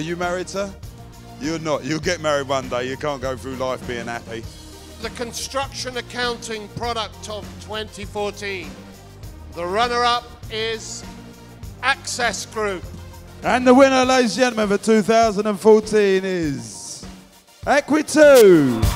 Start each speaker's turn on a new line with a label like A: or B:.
A: you married, sir? You're not. You'll get married one day. You can't go through life being happy.
B: The Construction Accounting Product of 2014. The runner-up is Access Group.
A: And the winner, ladies and gentlemen, for 2014 is Equi2.